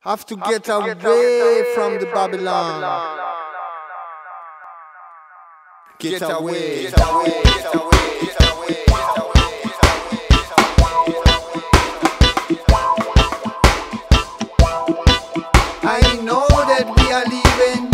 Have to get away from the Babylon. Get away. Get away. Get away. Get away. I know that we are leaving.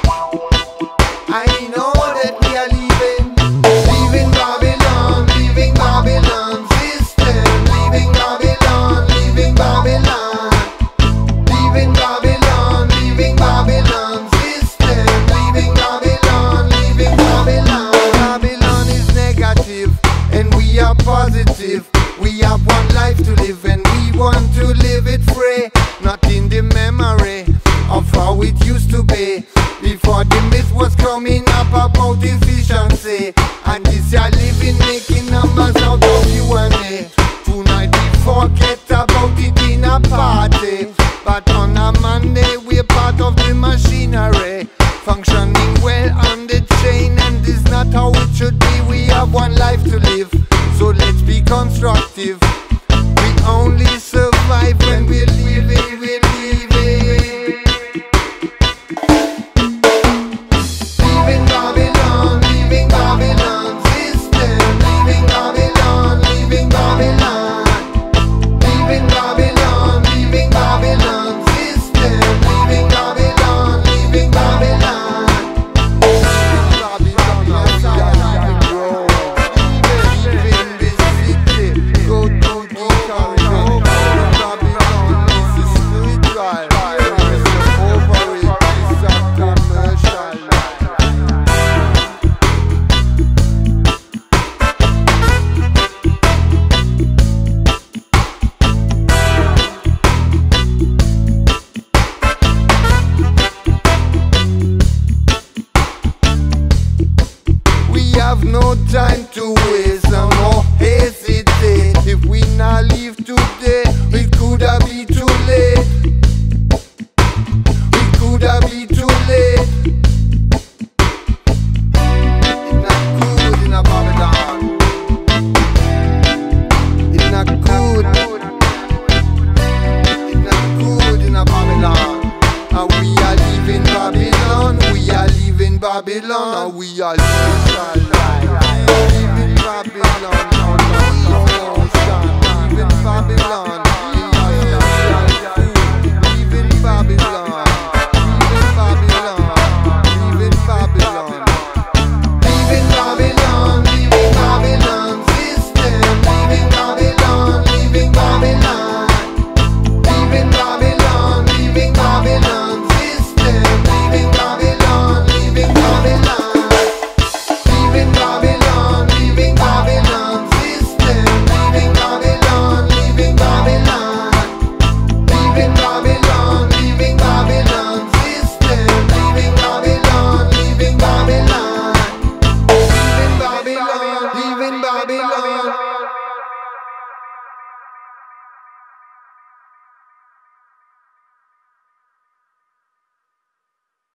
I know that we are leaving. Leaving Babylon, leaving Babylon system. Leaving Babylon, leaving Babylon. Leaving Babylon, leaving Babylon system. Leaving Babylon, leaving Babylon. Babylon is negative and we are positive. We have one life to live and we want to live it free. Not in the memory of how it used to be before the myth was coming up about efficiency. And this year living making numbers out of you and me. Tonight we forget about it in a party, but on a Monday we're part of the machinery, functioning well on the chain, and this not how it should be. We have one life to live, so let's be constructive. We only survive when we're leaving, we're leaving. Leaving Babylon, leaving Babylon system. Leaving Babylon, leaving Babylon. Leaving Babylon, leaving Babylon system. Leaving Babylon, leaving Babylon. Leaving Babylon, leaving this city. Go to the corridor. Babylon, this is spiritual. Over it, this is commercial. We have no time to waste and no hesitate. If we not leave today, it could have be too late. It could have be too late. It's not good in a Babylon. It's not good. It's not good in a Babylon. And we are leaving Babylon. We are leaving Babylon. And we are leaving Babylon. Leaving Babylon. Leaving Babylon. Leaving Babylon. Leaving Babylon. Leaving Babylon. Leaving Babylon system. Leaving Babylon. Leaving Babylon. Leaving Babylon. Leaving Babylon system. Leaving Babylon. Leaving Babylon. Leaving Babylon. Leaving Babylon system. Leaving Babylon. Leaving Babylon. Leaving Babylon. Leaving Babylon system. Leaving Babylon. Leaving Babylon. Leaving Babylon. Leaving Babylon.